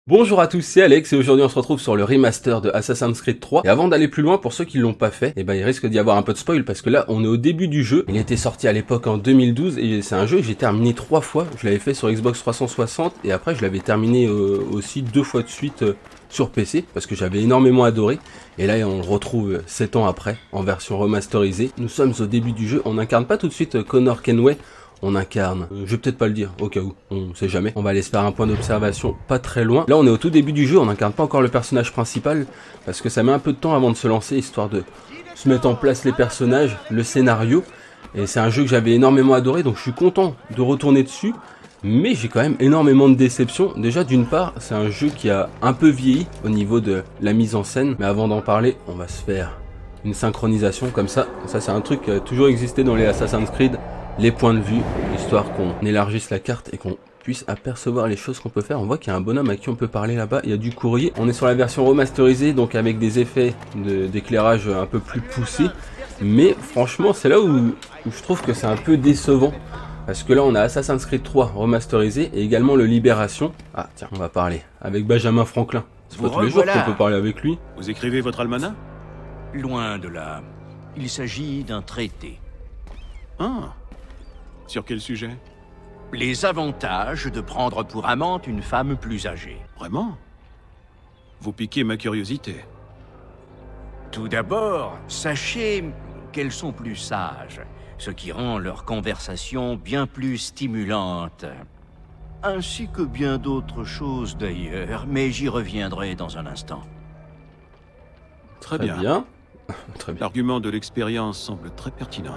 Bonjour à tous, c'est Alex et aujourd'hui on se retrouve sur le remaster de Assassin's Creed 3. Et avant d'aller plus loin, pour ceux qui l'ont pas fait, il risque d'y avoir un peu de spoil parce que là on est au début du jeu. Il était sorti à l'époque en 2012 et c'est un jeu que j'ai terminé 3 fois. Je l'avais fait sur Xbox 360 et après je l'avais terminé aussi 2 fois de suite sur PC parce que j'avais énormément adoré. Et là on le retrouve 7 ans après en version remasterisée. Nous sommes au début du jeu, on n'incarne pas tout de suite Connor Kenway. On incarne, je vais peut-être pas le dire, au cas où, on sait jamais. On va aller se faire un point d'observation pas très loin. Là on est au tout début du jeu, on n'incarne pas encore le personnage principal, parce que ça met un peu de temps avant de se lancer, histoire de se mettre en place les personnages, le scénario. Et c'est un jeu que j'avais énormément adoré, donc je suis content de retourner dessus. Mais j'ai quand même énormément de déceptions. Déjà d'une part, c'est un jeu qui a un peu vieilli au niveau de la mise en scène. Mais avant d'en parler, on va se faire une synchronisation comme ça. Ça c'est un truc qui a toujours existé dans les Assassin's Creed. Les points de vue, histoire qu'on élargisse la carte et qu'on puisse apercevoir les choses qu'on peut faire. On voit qu'il y a un bonhomme à qui on peut parler là-bas, il y a du courrier. On est sur la version remasterisée, donc avec des effets d'éclairage un peu plus poussés. Mais franchement, c'est là où je trouve que c'est un peu décevant. Parce que là, on a Assassin's Creed 3 remasterisé et également le Libération. Ah tiens, on va parler avec Benjamin Franklin. C'est pas tous les jours qu'on peut parler avec lui. Vous écrivez votre almanach? Loin de là. Il s'agit d'un traité. Ah. Sur quel sujet? Les avantages de prendre pour amante une femme plus âgée. Vraiment? Vous piquez ma curiosité. Tout d'abord, sachez qu'elles sont plus sages, ce qui rend leur conversation bien plus stimulante. Ainsi que bien d'autres choses d'ailleurs, mais j'y reviendrai dans un instant. Très bien. Très bien. L'argument de l'expérience semble très pertinent.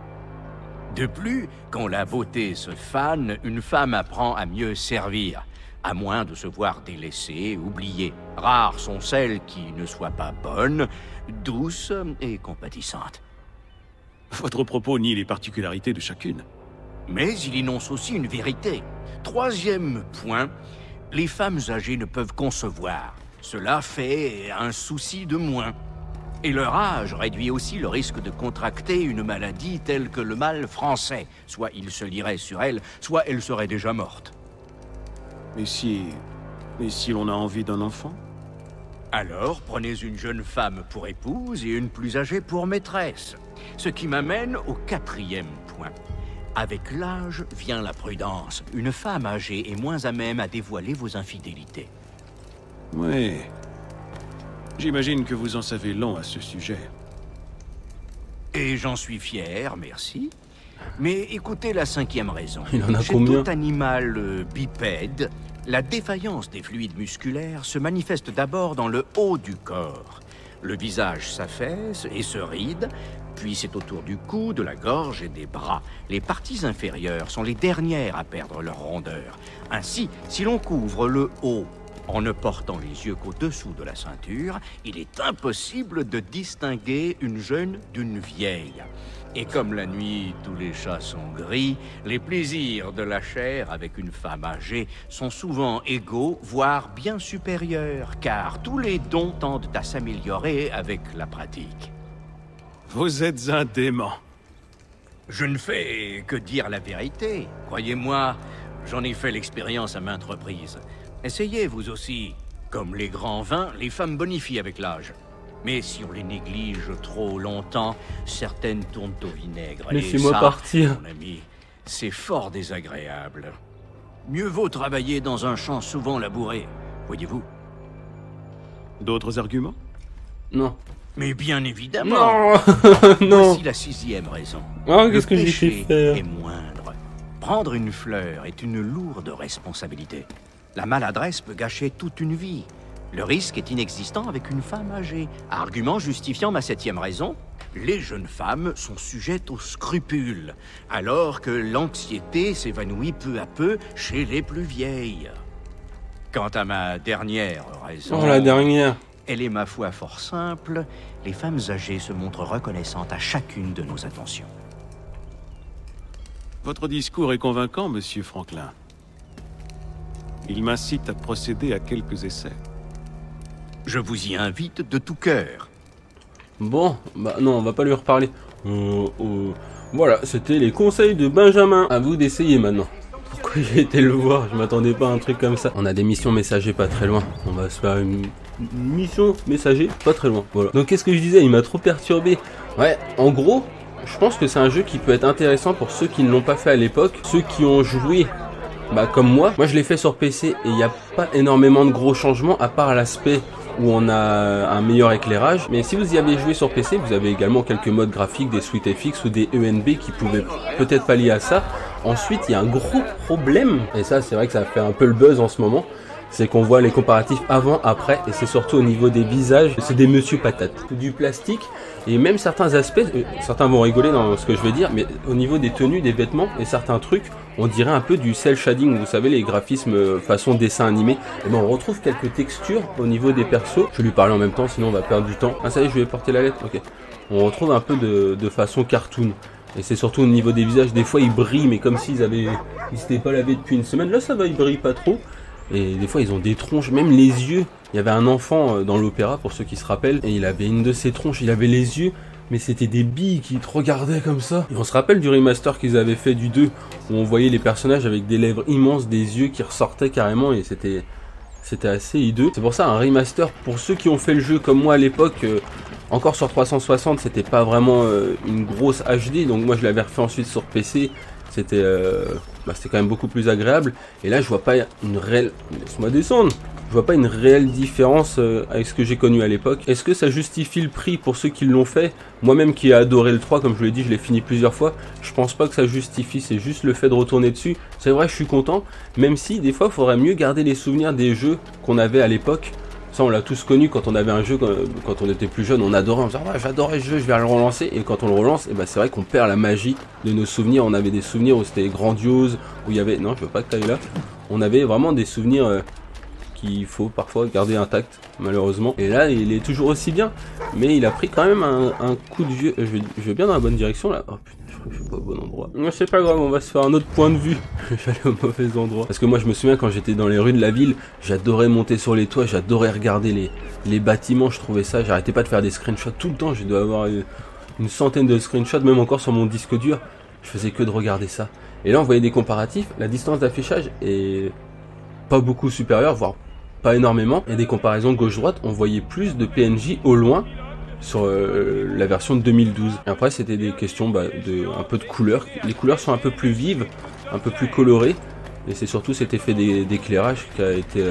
De plus, quand la beauté se fane, une femme apprend à mieux servir, à moins de se voir délaissée, oubliée. Rares sont celles qui ne soient pas bonnes, douces et compatissantes. Votre propos nie les particularités de chacune. Mais il énonce aussi une vérité. Troisième point, les femmes âgées ne peuvent concevoir. Cela fait un souci de moins. Et leur âge réduit aussi le risque de contracter une maladie telle que le mal français. Soit il se lierait sur elle, soit elle serait déjà morte. Mais si l'on a envie d'un enfant? Alors, prenez une jeune femme pour épouse et une plus âgée pour maîtresse. Ce qui m'amène au quatrième point. Avec l'âge vient la prudence. Une femme âgée est moins à même à dévoiler vos infidélités. Oui. J'imagine que vous en savez long à ce sujet. Et j'en suis fier, merci. Mais écoutez la cinquième raison. Il en a Chez combien? tout animal bipède, la défaillance des fluides musculaires se manifeste d'abord dans le haut du corps. Le visage s'affaisse et se ride, puis c'est autour du cou, de la gorge et des bras. Les parties inférieures sont les dernières à perdre leur rondeur. Ainsi, si l'on couvre le haut en ne portant les yeux qu'au-dessous de la ceinture, il est impossible de distinguer une jeune d'une vieille. Et comme la nuit, tous les chats sont gris, les plaisirs de la chair avec une femme âgée sont souvent égaux, voire bien supérieurs, car tous les dons tendent à s'améliorer avec la pratique. Vous êtes un dément. Je ne fais que dire la vérité. Croyez-moi, j'en ai fait l'expérience à maintes reprises. Essayez, vous aussi. Comme les grands vins, les femmes bonifient avec l'âge. Mais si on les néglige trop longtemps, certaines tournent au vinaigre. Laissez-moi partir. Mon ami, c'est fort désagréable. Mieux vaut travailler dans un champ souvent labouré, voyez-vous. D'autres arguments? Non. Mais bien évidemment. Non. Non. Voici la sixième raison. Ah, qu'est-ce que j'ai fait Le péché faire? est moindre. Prendre une fleur est une lourde responsabilité. La maladresse peut gâcher toute une vie. Le risque est inexistant avec une femme âgée. Argument justifiant ma septième raison, les jeunes femmes sont sujettes aux scrupules, alors que l'anxiété s'évanouit peu à peu chez les plus vieilles. Quant à ma dernière raison... Oh, la dernière. Elle est ma foi fort simple. Les femmes âgées se montrent reconnaissantes à chacune de nos attentions. Votre discours est convaincant, monsieur Franklin. Il m'incite à procéder à quelques essais. Je vous y invite de tout cœur. Bon, bah non, on va pas lui reparler. Voilà, c'était les conseils de Benjamin. À vous d'essayer maintenant. pourquoi j'ai été le voir, je m'attendais pas à un truc comme ça. On a des missions messagers pas très loin, on va se faire une mission messager pas très loin, voilà. Donc qu'est-ce que je disais, il m'a trop perturbé. Ouais, en gros, je pense que c'est un jeu qui peut être intéressant pour ceux qui ne l'ont pas fait à l'époque, ceux qui ont joué comme moi je l'ai fait sur PC et il n'y a pas énormément de gros changements à part l'aspect où on a un meilleur éclairage. Mais si vous y avez joué sur PC, vous avez également quelques modes graphiques, des suites FX ou des ENB qui pouvaient peut-être pallier à ça. Ensuite, il y a un gros problème, et ça c'est vrai que ça fait un peu le buzz en ce moment, c'est qu'on voit les comparatifs avant, après, et c'est surtout au niveau des visages, c'est des monsieur patates, du plastique, et même certains aspects, certains vont rigoler dans ce que je vais dire, mais au niveau des tenues, des vêtements, et certains trucs, on dirait un peu du cel shading, vous savez, les graphismes façon dessin animé, et ben on retrouve quelques textures au niveau des persos. Je vais lui parler en même temps, sinon on va perdre du temps. Ah ça y est, je vais porter la lettre, ok. On retrouve un peu de façon cartoon. Et c'est surtout au niveau des visages, des fois ils brillent, mais comme s'ils s'étaient pas lavés depuis une semaine. Là ça va, ils brillent pas trop. Et des fois ils ont des tronches, même les yeux. Il y avait un enfant dans l'opéra, pour ceux qui se rappellent, et il avait une de ses tronches, il avait les yeux, mais c'était des billes qui te regardaient comme ça. Et on se rappelle du remaster qu'ils avaient fait du 2, où on voyait les personnages avec des lèvres immenses, des yeux qui ressortaient carrément, et c'était assez hideux. C'est pour ça un remaster, pour ceux qui ont fait le jeu comme moi à l'époque, encore sur 360, c'était pas vraiment une grosse HD, donc moi je l'avais refait ensuite sur PC, c'était quand même beaucoup plus agréable. Et là je vois pas une réelle... Laisse-moi descendre. Je vois pas une réelle différence avec ce que j'ai connu à l'époque. Est-ce que ça justifie le prix pour ceux qui l'ont fait? Moi-même qui ai adoré le 3, comme je l'ai dit, je l'ai fini plusieurs fois. Je pense pas que ça justifie, c'est juste le fait de retourner dessus. C'est vrai, je suis content, même si des fois il faudrait mieux garder les souvenirs des jeux qu'on avait à l'époque. Ça on l'a tous connu quand on avait un jeu, quand on était plus jeune, on adorait, on disait ouais, j'adorais ce jeu, je vais le relancer. Et quand on le relance, c'est vrai qu'on perd la magie de nos souvenirs. On avait des souvenirs où c'était grandiose, où il y avait... Non, je veux pas que t'ailles là. On avait vraiment des souvenirs... qu'il faut parfois garder intact, malheureusement. Et là, il est toujours aussi bien, mais il a pris quand même un coup de vieux. Je vais bien dans la bonne direction là. Oh putain, je crois que je suis pas au bon endroit. Non, c'est pas grave, on va se faire un autre point de vue. J'allais au mauvais endroit. Parce que moi, je me souviens quand j'étais dans les rues de la ville, j'adorais monter sur les toits, j'adorais regarder les bâtiments. Je trouvais ça, j'arrêtais pas de faire des screenshots tout le temps. Je dois avoir une centaine de screenshots, même encore sur mon disque dur. Je faisais que de regarder ça. Et là, on voyait des comparatifs. La distance d'affichage est pas beaucoup supérieure, voire pas énormément, et des comparaisons gauche-droite, on voyait plus de PNJ au loin sur la version de 2012. Et après c'était des questions un peu de couleurs. Les couleurs sont un peu plus vives, un peu plus colorées, et c'est surtout cet effet d'éclairage qui a été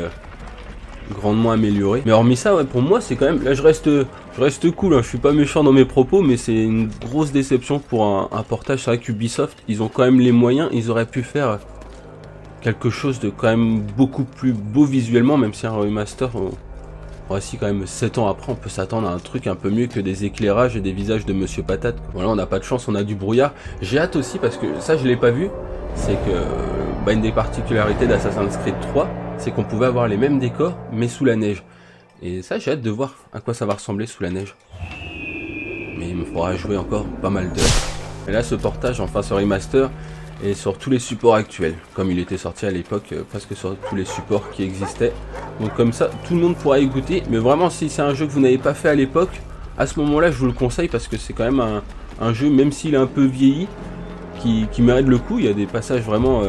grandement amélioré. Mais hormis ça, ouais, pour moi c'est quand même... Là je reste cool, hein, je suis pas méchant dans mes propos, mais c'est une grosse déception pour un portage. C'est vrai qu'Ubisoft, ils ont quand même les moyens, ils auraient pu faire... quelque chose de quand même beaucoup plus beau visuellement, même si un remaster, voici quand même 7 ans après, on peut s'attendre à un truc un peu mieux que des éclairages et des visages de Monsieur Patate. Voilà, on n'a pas de chance, on a du brouillard. J'ai hâte aussi, parce que ça je l'ai pas vu, c'est que une des particularités d'Assassin's Creed 3, c'est qu'on pouvait avoir les mêmes décors, mais sous la neige. Et ça j'ai hâte de voir à quoi ça va ressembler sous la neige. Mais il me faudra jouer encore pas mal d'heures. Et là ce portage, enfin ce remaster, et sur tous les supports actuels, comme il était sorti à l'époque, presque sur tous les supports qui existaient. Donc comme ça, tout le monde pourra y goûter. Mais vraiment, si c'est un jeu que vous n'avez pas fait à l'époque, à ce moment-là, je vous le conseille parce que c'est quand même un jeu, même s'il est un peu vieilli, qui mérite le coup. Il y a des passages vraiment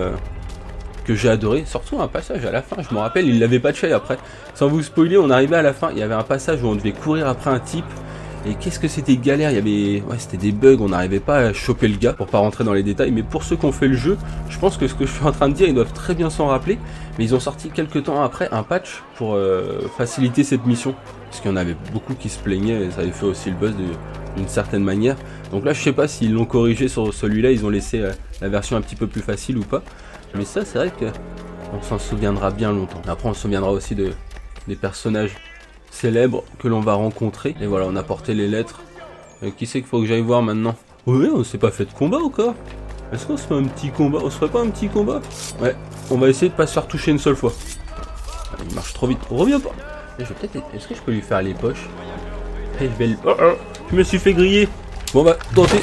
que j'ai adoré. Surtout un passage à la fin, je me rappelle, il l'avait patché après. Sans vous spoiler, on arrivait à la fin, il y avait un passage où on devait courir après un type. Et qu'est-ce que c'était galère, il y avait... Ouais, c'était des bugs, on n'arrivait pas à choper le gars, pour pas rentrer dans les détails. Mais pour ceux qui ont fait le jeu, je pense que ce que je suis en train de dire, ils doivent très bien s'en rappeler. Mais ils ont sorti quelques temps après un patch pour faciliter cette mission. Parce qu'il y en avait beaucoup qui se plaignaient, et ça avait fait aussi le buzz d'une certaine manière. Donc là, je sais pas s'ils l'ont corrigé sur celui-là, ils ont laissé la version un petit peu plus facile ou pas. Mais ça, c'est vrai que on s'en souviendra bien longtemps. Après, on se souviendra aussi des personnages célèbres que l'on va rencontrer. Et voilà, on a porté les lettres. Qui c'est qu'il faut que j'aille voir maintenant? Oui, on s'est pas fait de combat encore. Est-ce qu'on se fait un petit combat? On se ferait pas un petit combat? Ouais, on va essayer de pas se faire toucher une seule fois. Il marche trop vite. Reviens pas. Je vais peut-être... Est-ce que je peux lui faire les poches? Je vais le... Oh, je me suis fait griller. Bon, on va tenter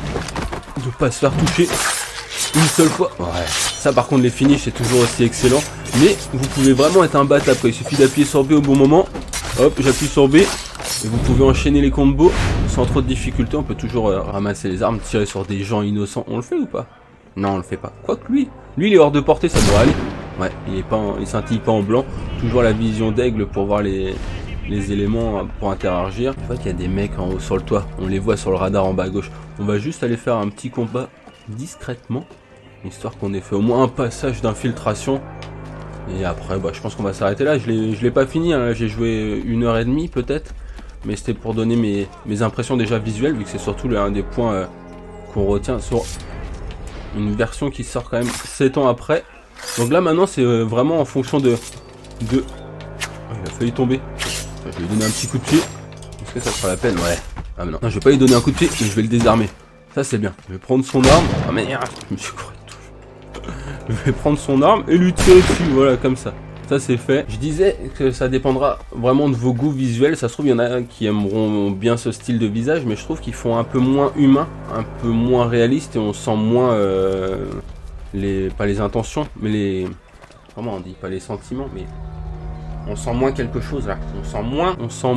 de pas se faire toucher une seule fois. Ouais. Ça par contre les finishes c'est toujours aussi excellent. Mais vous pouvez vraiment être imbattable. Il suffit d'appuyer sur B au bon moment. Hop, j'appuie sur B. Et vous pouvez enchaîner les combos sans trop de difficultés. On peut toujours ramasser les armes, tirer sur des gens innocents. On le fait ou pas? Non, on le fait pas. Quoique lui, il est hors de portée, ça doit aller. Ouais, il scintille pas en blanc. Toujours la vision d'aigle pour voir les éléments pour interagir. Je vois qu'il y a des mecs en haut sur le toit. On les voit sur le radar en bas à gauche. On va juste aller faire un petit combat discrètement, histoire qu'on ait fait au moins un passage d'infiltration. Et après, bah, je pense qu'on va s'arrêter là. Je l'ai pas fini, hein. J'ai joué 1h30 peut-être. Mais c'était pour donner mes impressions déjà visuelles, vu que c'est surtout l'un des points qu'on retient sur une version qui sort quand même 7 ans après. Donc là maintenant c'est vraiment en fonction de... Oh, il a failli tomber. Je vais lui donner un petit coup de pied. Est-ce que ça fera la peine? Ouais. Ah mais non. Non, je vais pas lui donner un coup de pied, mais je vais le désarmer. Ça c'est bien. Je vais prendre son arme. Ah merde, je me suis couru de touche. Je vais prendre son arme et lui tirer dessus. Voilà, comme ça. Ça c'est fait. Je disais que ça dépendra vraiment de vos goûts visuels. Ça se trouve il y en a qui aimeront bien ce style de visage, mais je trouve qu'ils font un peu moins humain, un peu moins réaliste et on sent moins pas les intentions, mais les... Comment on dit? Pas les sentiments, mais... On sent moins quelque chose là. On sent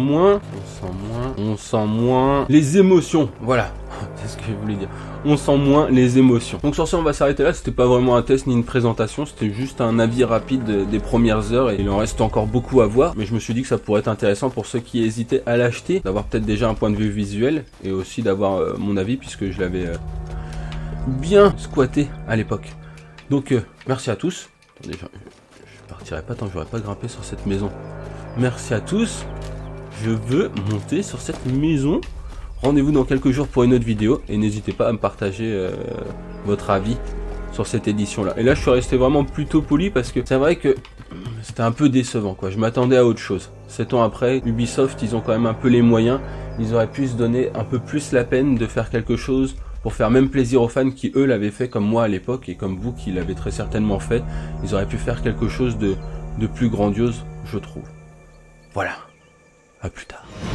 moins les émotions. Voilà. C'est ce que je voulais dire. On sent moins les émotions. Donc sur ça, on va s'arrêter là. C'était pas vraiment un test ni une présentation. C'était juste un avis rapide des premières heures. Et il en reste encore beaucoup à voir. Mais je me suis dit que ça pourrait être intéressant pour ceux qui hésitaient à l'acheter. D'avoir peut-être déjà un point de vue visuel. Et aussi d'avoir mon avis puisque je l'avais bien squatté à l'époque. Donc merci à tous. Attendez, je partirai pas tant que j'aurais pas grimpé sur cette maison. Merci à tous. Je veux monter sur cette maison. Rendez-vous dans quelques jours pour une autre vidéo. Et n'hésitez pas à me partager votre avis sur cette édition là. Et là je suis resté vraiment plutôt poli parce que c'est vrai que c'était un peu décevant quoi. Je m'attendais à autre chose. 7 ans après, Ubisoft ils ont quand même un peu les moyens. Ils auraient pu se donner un peu plus la peine de faire quelque chose pour faire même plaisir aux fans qui eux l'avaient fait comme moi à l'époque et comme vous qui l'avez très certainement fait. Ils auraient pu faire quelque chose de plus grandiose, je trouve. Voilà, à plus tard.